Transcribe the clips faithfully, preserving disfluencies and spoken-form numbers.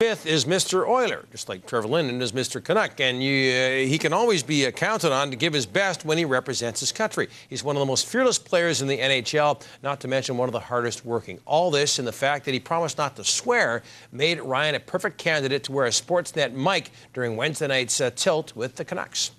Smyth is Mister Oiler, just like Trevor Linden is Mister Canuck, and you, uh, he can always be uh, counted on to give his best when he represents his country. He's one of the most fearless players in the N H L, not to mention one of the hardest working. All this and the fact that he promised not to swear made Ryan a perfect candidate to wear a Sportsnet mic during Wednesday night's uh, tilt with the Canucks.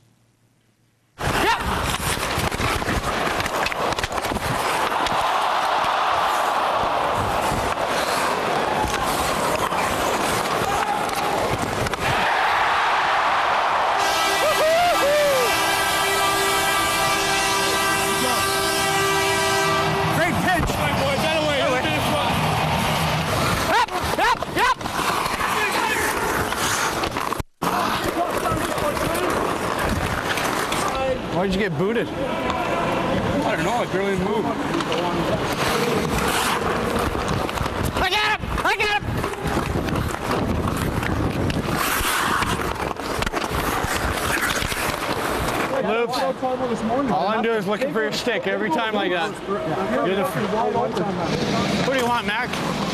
Why'd you get booted? I don't know, I barely moved. I got him! I got him! Luke, all I'm doing is looking for your stick every time like that. You're the what do you want, Mac?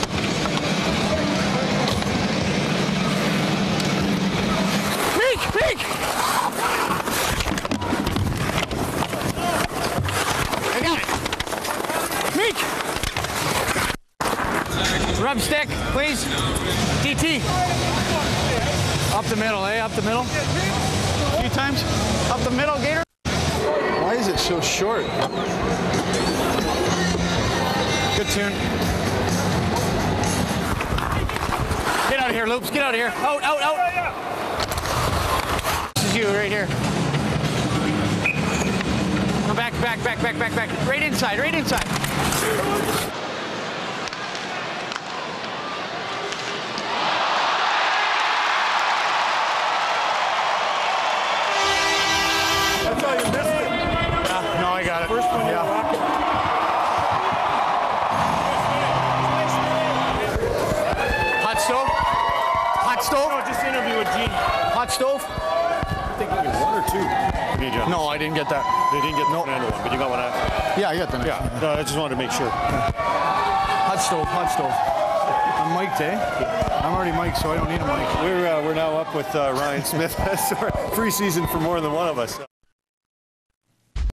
Meek! Meek! Rub stick, please. D T. Up the middle, eh? Up the middle. A few times. Up the middle, Gator. Why is it so short? Good tune. Get out of here, Loops. Get out of here. Out, out, out. This is you right here. Come back, back, back, back, back, back. Right inside, right inside. First one, yeah. Hot stove? Hot stove? No, just interview with Gene. Hot stove? I think you get one or two. No, I didn't get that. They didn't get the nope. Fernando one, but you got one after. Yeah, I got the next Yeah, one. no, I just wanted to make sure. Hot stove, hot stove. I'm mic'd, eh? I'm already mic'd, so I don't need a mic. We're, uh, we're now up with uh, Ryan Smyth. Free season for more than one of us.